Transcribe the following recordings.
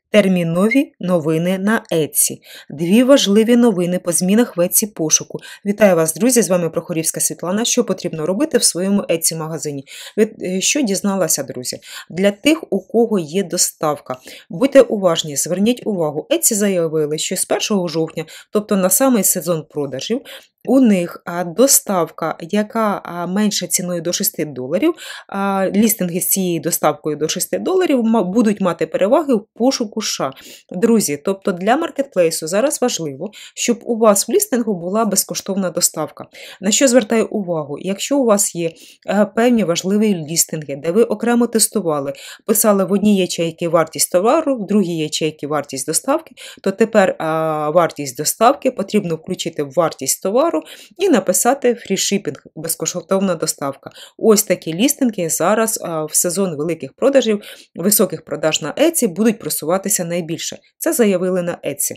Термінові новини на Etsy. Дві важливі новини по змінах в Etsy пошуку. Вітаю вас, друзі! З вами Прохорівська Світлана. Що потрібно робити в своєму Etsy-магазині? Що дізналася, друзі? Для тих, у кого є доставка. Будьте уважні, зверніть увагу. Etsy заявили, що з 1 жовтня, тобто на самий сезон продажів, у них доставка, яка менша ціною до $6, лістинги з цією доставкою до $6 будуть мати переваги в пошуку США. Друзі, тобто для маркетплейсу зараз важливо, щоб у вас в лістингу була безкоштовна доставка. На що звертаю увагу? Якщо у вас є певні важливі лістинги, де ви окремо тестували, писали в одній ячейці вартість товару, в другій ячейці вартість доставки, то тепер вартість доставки потрібно включити в вартість товару і написати free shipping, безкоштовна доставка. Ось такі лістинги зараз в сезон великих продажів, високих продаж на Etsy будуть просуватися найбільше. Це заявили на Etsy.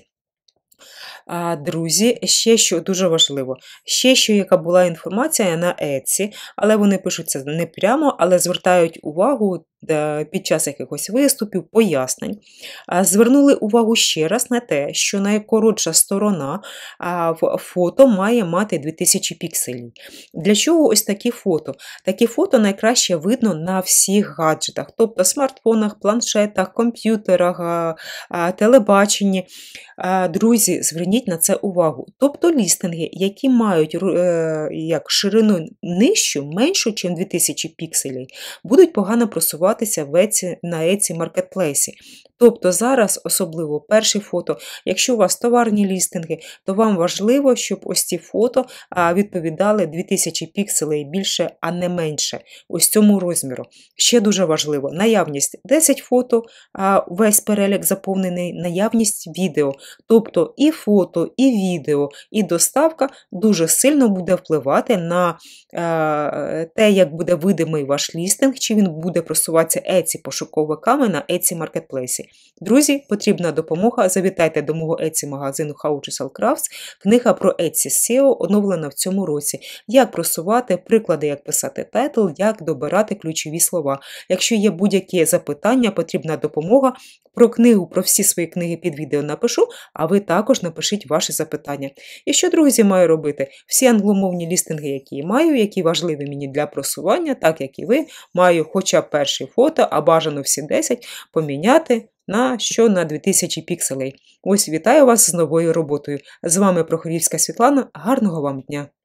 Друзі, ще що дуже важливо, яка була інформація на Etsy, але вони пишуть це не прямо, але звертають увагу під час якихось виступів, пояснень. Звернули увагу ще раз на те, що найкоротша сторона в фото має мати 2000 пікселів. Для чого ось такі фото? Такі фото найкраще видно на всіх гаджетах, тобто смартфонах, планшетах, комп'ютерах, телебаченні. Друзі, зверніть на це увагу. Тобто лістинги, які мають ширину нижчу, меншу, ніж 2000 пікселів, будуть погано просуватися на Etsy маркетплейсі. Тобто зараз, особливо перші фото, якщо у вас товарні лістинги, то вам важливо, щоб ось ці фото відповідали 2000 пікселей більше, а не менше. Ось цьому розміру. Ще дуже важливо, наявність 10 фото, весь перелік заповнений, наявність відео. Тобто і фото, і відео, і доставка дуже сильно буде впливати на те, як буде видимий ваш лістинг, чи він буде просуватися Etsy пошуковиками на Etsy маркетплейсі. Друзі, потрібна допомога, завітайте до мого Etsy-магазину How to Sell Crafts. Книга про Etsy SEO оновлена в цьому році. Як просувати, приклади, як писати тайтл, як добирати ключові слова. Якщо є будь-які запитання, потрібна допомога, про книгу, про всі свої книги під відео напишу, а ви також напишіть ваші запитання. І що, друзі, маю робити? Всі англомовні лістинги, які я маю, які важливі мені для просування, так як і ви, маю хоча б перші фото, а бажано всі 10, поміняти на 2000 пікселей. Ось, вітаю вас з новою роботою. З вами Прохорівська Світлана. Гарного вам дня!